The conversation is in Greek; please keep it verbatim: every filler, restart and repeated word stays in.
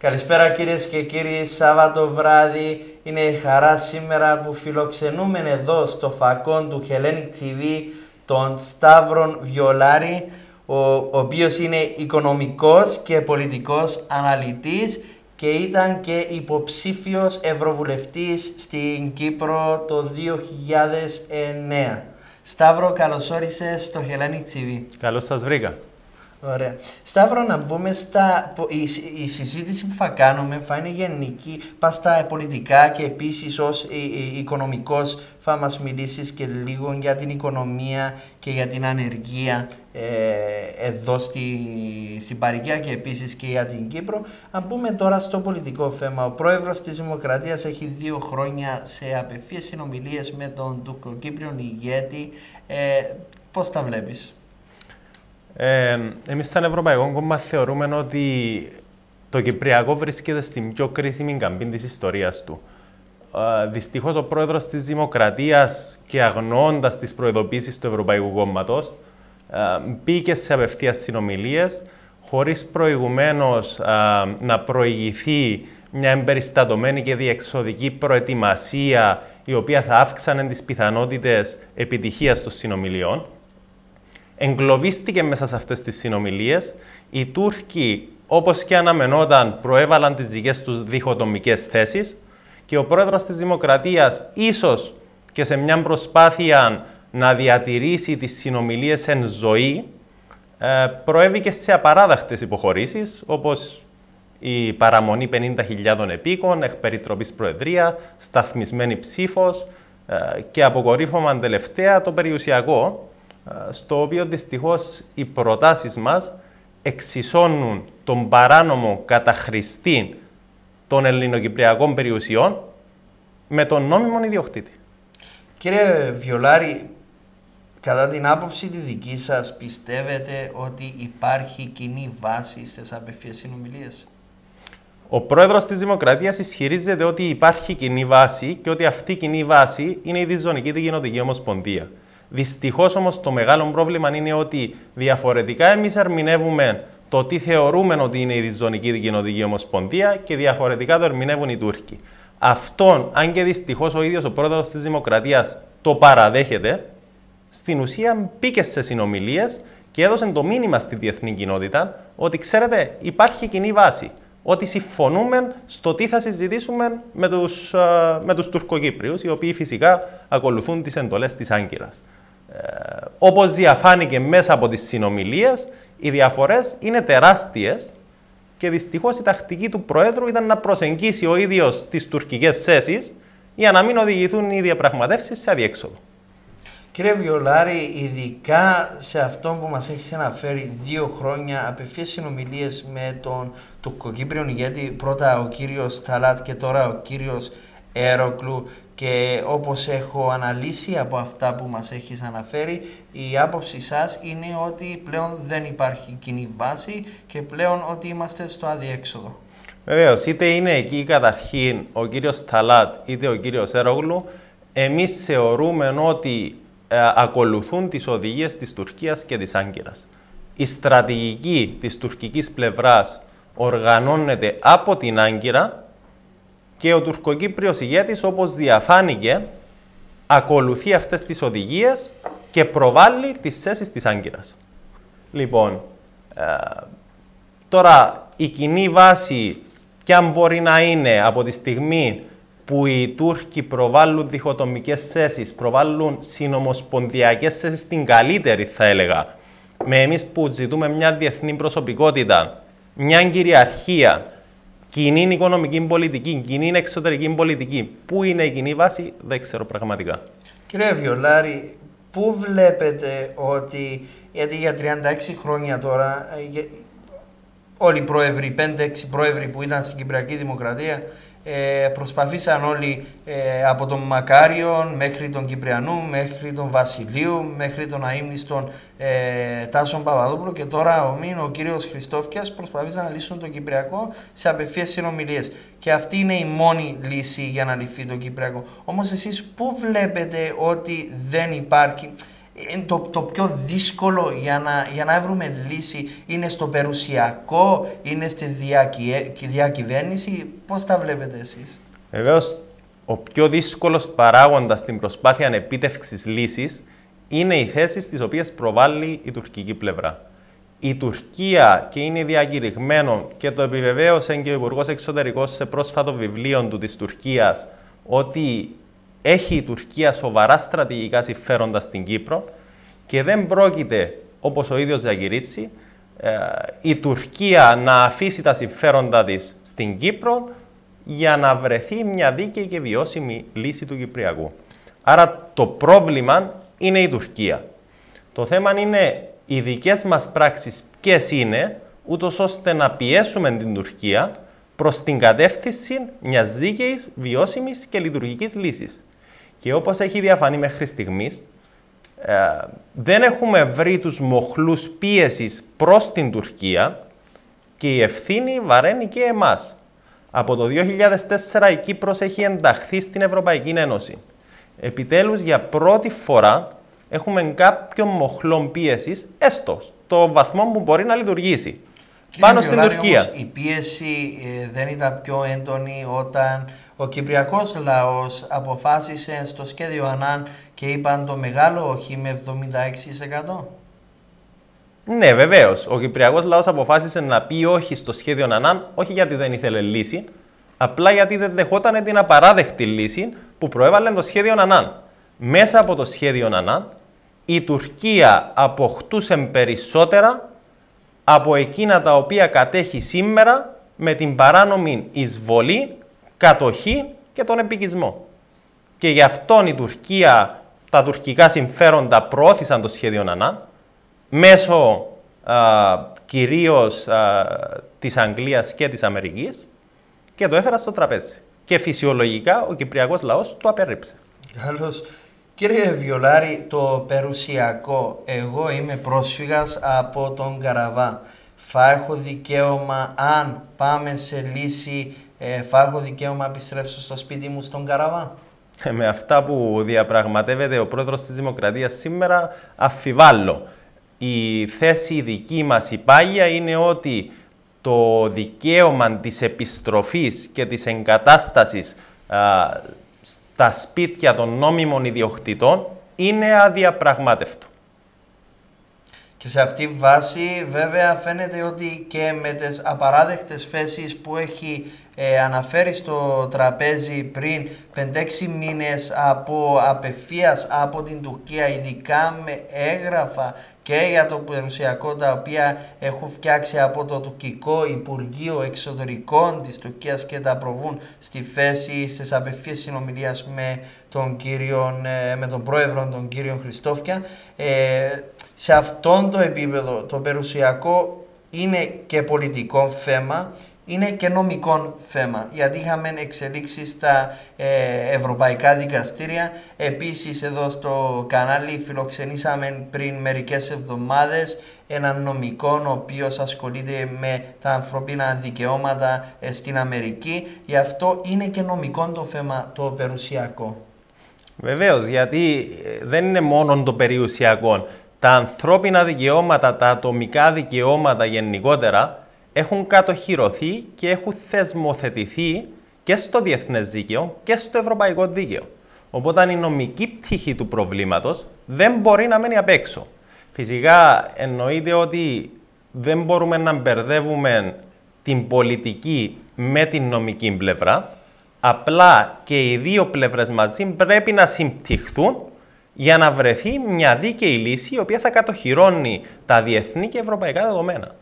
Καλησπέρα κυρίες και κύριοι, Σάββατο βράδυ. Είναι η χαρά σήμερα που φιλοξενούμε εδώ στο φακόν του Hellenic τι βι τον Σταύρον Βιολάρη, ο, ο οποίος είναι οικονομικός και πολιτικός αναλυτής και ήταν και υποψήφιος ευρωβουλευτής στην Κύπρο το δύο χιλιάδες εννέα. Σταύρο, καλώς όρισες στο Hellenic τι βι. Καλώς σας βρήκα. Ωραία. Σταύρο, να μπούμε στα... Η, η συζήτηση που θα κάνουμε θα είναι γενική, πας στα πολιτικά και επίσης ως οικονομικός θα μας μιλήσεις και λίγο για την οικονομία και για την ανεργία ε, εδώ στη, στην Παροικία και επίσης και για την Κύπρο. Αν μπούμε τώρα στο πολιτικό θέμα, ο πρόεδρος της Δημοκρατίας έχει δύο χρόνια σε απευθείας συνομιλίες με τον τουρκοκύπριον ηγέτη. Ε, πώς τα βλέπεις? Ε, εμείς σαν Ευρωπαϊκό Κόμμα θεωρούμε ότι το Κυπριακό βρίσκεται στην πιο κρίσιμη καμπή της ιστορίας του. Ε, δυστυχώς ο πρόεδρος της Δημοκρατίας και αγνοώντας τις προειδοποίησεις του Ευρωπαϊκού Κόμματος ε, μπήκε σε απευθείας συνομιλίες χωρίς προηγουμένως ε, να προηγηθεί μια εμπεριστατωμένη και διεξοδική προετοιμασία η οποία θα αύξανε τις πιθανότητες επιτυχίας των συνομιλιών. Εγκλωβίστηκε μέσα σε αυτές τις συνομιλίες. Οι Τούρκοι, όπως και αναμενόταν, προέβαλαν τις δικές τους διχοτομικές θέσεις και ο πρόεδρος της Δημοκρατίας, ίσως και σε μια προσπάθεια να διατηρήσει τις συνομιλίες εν ζωή, προέβηκε σε απαράδεκτες υποχωρήσεις, όπως η παραμονή πενήντα χιλιάδων επίκων, εκ περιτροπής προεδρία, σταθμισμένη ψήφος και αποκορύφωμα τελευταία το περιουσιακό, στο οποίο δυστυχώς οι προτάσεις μας εξισώνουν τον παράνομο καταχρηστή των ελληνοκυπριακών περιουσιών με τον νόμιμο ιδιοκτήτη. Κύριε Βιολάρη, κατά την άποψη τη δική σας, πιστεύετε ότι υπάρχει κοινή βάση στις απευθείας συνομιλίες? Ο πρόεδρος της Δημοκρατίας ισχυρίζεται ότι υπάρχει κοινή βάση και ότι αυτή η κοινή βάση είναι η Διζωνική Δικοινοτική Ομοσπονδία. Δυστυχώς όμως το μεγάλο πρόβλημα είναι ότι διαφορετικά εμείς ερμηνεύουμε το τι θεωρούμε ότι είναι η Διζωνική Δικοινοτική Ομοσπονδία και διαφορετικά το ερμηνεύουν οι Τούρκοι. Αυτόν, αν και δυστυχώς ο ίδιος ο πρόεδρος της Δημοκρατίας το παραδέχεται, στην ουσία μπήκε σε συνομιλίες και έδωσε το μήνυμα στη διεθνή κοινότητα ότι ξέρετε υπάρχει κοινή βάση. Ότι συμφωνούμε στο τι θα συζητήσουμε με τους, με τους Τουρκοκύπριους, οι οποίοι φυσικά ακολουθούν τις εντολές της Άγκυρας. Ε, όπως διαφάνηκε μέσα από τις συνομιλίες, οι διαφορές είναι τεράστιες και δυστυχώς η τακτική του Προέδρου ήταν να προσεγγίσει ο ίδιος τις τουρκικές θέσεις για να μην οδηγηθούν οι διαπραγματεύσεις σε αδιέξοδο. Κύριε Βιολάρη, ειδικά σε αυτό που μας έχει αναφέρει δύο χρόνια απευθείας συνομιλίες με τον τουρκοκύπριον ηγέτη, πρώτα ο κύριος Ταλάτ και τώρα ο κύριος Έροκλου, και όπως έχω αναλύσει από αυτά που μας έχεις αναφέρει, η άποψη σας είναι ότι πλέον δεν υπάρχει κοινή βάση και πλέον ότι είμαστε στο αδιέξοδο. Βεβαίως, είτε είναι εκεί καταρχήν ο κύριος Ταλάτ είτε ο κύριος Έροκλου, εμείς θεωρούμε ότι ε, ακολουθούν τις οδηγίες της Τουρκίας και της Άγκυρας. Η στρατηγική της τουρκικής πλευράς οργανώνεται από την Άγκυρα και ο τουρκοκύπριος ηγέτης, όπως διαφάνηκε, ακολουθεί αυτές τις οδηγίες και προβάλλει τις θέσεις της Άγκυρας. Λοιπόν, ε, τώρα η κοινή βάση ποια μπορεί να είναι από τη στιγμή που οι Τούρκοι προβάλλουν διχοτομικές θέσεις, προβάλλουν συνομοσπονδιακές θέσεις, στην καλύτερη θα έλεγα, με εμείς που ζητούμε μια διεθνή προσωπικότητα, μια κυριαρχία, κοινή οικονομική πολιτική, κοινή εξωτερική πολιτική. Πού είναι η κοινή βάση, δεν ξέρω πραγματικά. Κύριε Βιολάρη, πού βλέπετε ότι, γιατί για τριάντα έξι χρόνια τώρα, όλοι οι πρόεδροι, πέντε έξι πρόεδροι που ήταν στην Κυπριακή Δημοκρατία, ε, προσπαθήσαν όλοι ε, από τον Μακάριον μέχρι τον Κυπριανού, μέχρι τον Βασιλείου, μέχρι τον αείμνηστον ε, Τάσον Παπαδόπουλο, και τώρα ο Μήν, ο κύριος Χριστόφιας, προσπαθήσαν να λύσουν τον Κυπριακό σε απευθείας συνομιλίες. Και αυτή είναι η μόνη λύση για να λυθεί το Κυπριακό. Όμως εσείς πού βλέπετε ότι δεν υπάρχει? το, το πιο δύσκολο για να, για να βρούμε λύση είναι στο περιουσιακό, είναι στη διακυ, διακυβέρνηση, πώς τα βλέπετε εσείς? Βεβαίως, ο πιο δύσκολος παράγοντας στην προσπάθεια επίτευξης λύσης είναι οι θέσεις τις οποίες προβάλλει η τουρκική πλευρά. Η Τουρκία, και είναι διακηρυγμένο και το επιβεβαίωσε και ο Υπουργός Εξωτερικών σε πρόσφατο βιβλίο του της Τουρκίας, ότι έχει η Τουρκία σοβαρά στρατηγικά συμφέροντα στην Κύπρο και δεν πρόκειται, όπως ο ίδιος διακηρύσει, η Τουρκία να αφήσει τα συμφέροντα της στην Κύπρο για να βρεθεί μια δίκαιη και βιώσιμη λύση του Κυπριακού. Άρα το πρόβλημα είναι η Τουρκία. Το θέμα είναι οι δικές μας πράξεις ποιες είναι, ούτως ώστε να πιέσουμε την Τουρκία προς την κατεύθυνση μιας δίκαιης, βιώσιμης και λειτουργικής λύσης. Και όπως έχει διαφανεί μέχρι στιγμής, ε, δεν έχουμε βρει τους μοχλούς πίεσης προς την Τουρκία και η ευθύνη βαραίνει και εμάς. Από το δύο χιλιάδες τέσσερα η Κύπρος έχει ενταχθεί στην Ευρωπαϊκή Ένωση. Επιτέλους, για πρώτη φορά έχουμε κάποιον μοχλό πίεσης, έστω στο βαθμό που μπορεί να λειτουργήσει. Κύριε πάνω στην Βιολάρη, Τουρκία. Όμως, η πίεση ε, δεν ήταν πιο έντονη όταν ο κυπριακός λαός αποφάσισε στο σχέδιο Ανάν και είπαν το μεγάλο όχι με εβδομήντα έξι τοις εκατό. Ναι, βεβαίως. Ο κυπριακός λαός αποφάσισε να πει όχι στο σχέδιο Ανάν, όχι γιατί δεν ήθελε λύση, απλά γιατί δεν δεχόταν την απαράδεκτη λύση που προέβαλε το σχέδιο Ανάν. Μέσα από το σχέδιο Ανάν, η Τουρκία αποκτούσε περισσότερα από εκείνα τα οποία κατέχει σήμερα με την παράνομη εισβολή, κατοχή και τον επικισμό. Και γι' αυτόν η Τουρκία, τα τουρκικά συμφέροντα προώθησαν το σχέδιο Ανάν μέσω α, κυρίως α, της Αγγλίας και της Αμερικής και το έφερα στο τραπέζι. Και φυσιολογικά ο κυπριακός λαός το απέρριψε. Καλώς. Κύριε Βιολάρη, το περιουσιακό, εγώ είμαι πρόσφυγας από τον Καραβά. Θα έχω δικαίωμα, αν πάμε σε λύση, ε, θα έχω δικαίωμα να επιστρέψω στο σπίτι μου στον Καραβά? Με αυτά που διαπραγματεύεται ο πρόεδρος της Δημοκρατίας σήμερα, αφιβάλλω. Η θέση δική μας η πάγια είναι ότι το δικαίωμα της επιστροφής και της εγκατάστασης α, στα σπίτια των νόμιμων ιδιοκτητών είναι αδιαπραγμάτευτο. Και σε αυτή τη βάση βέβαια φαίνεται ότι και με τις απαράδεκτες θέσεις που έχει ε, αναφέρει στο τραπέζι πριν πέντε έξι μήνες από απευθείας από την Τουρκία, ειδικά με έγγραφα και για το περιουσιακό τα οποία έχουν φτιάξει από το τουρκικό Υπουργείο Εξωτερικών της Τουρκίας και τα προβούν στη θέση στις απευθείας συνομιλίας με τον, κύριο, με τον πρόεδρο τον κύριο Χριστόφια. Ε, σε αυτόν το επίπεδο το περιουσιακό είναι και πολιτικό θέμα, είναι και νομικό θέμα, γιατί είχαμε εξελίξεις στα ε, ευρωπαϊκά δικαστήρια. Επίσης εδώ στο κανάλι φιλοξενήσαμε πριν μερικές εβδομάδες έναν νομικό ο οποίος ασχολείται με τα ανθρώπινα δικαιώματα ε, στην Αμερική. Γι' αυτό είναι και νομικό το θέμα το περιουσιακό. Βεβαίως, γιατί δεν είναι μόνο το περιουσιακό. Τα ανθρώπινα δικαιώματα, τα ατομικά δικαιώματα γενικότερα έχουν κατοχυρωθεί και έχουν θεσμοθετηθεί και στο διεθνές δίκαιο και στο ευρωπαϊκό δίκαιο. Οπότε η νομική πτυχή του προβλήματος δεν μπορεί να μένει απ' έξω. Φυσικά εννοείται ότι δεν μπορούμε να μπερδεύουμε την πολιτική με την νομική πλευρά. Απλά και οι δύο πλευρές μαζί πρέπει να συμπτυχθούν για να βρεθεί μια δίκαιη λύση η οποία θα κατοχυρώνει τα διεθνή και ευρωπαϊκά δεδομένα.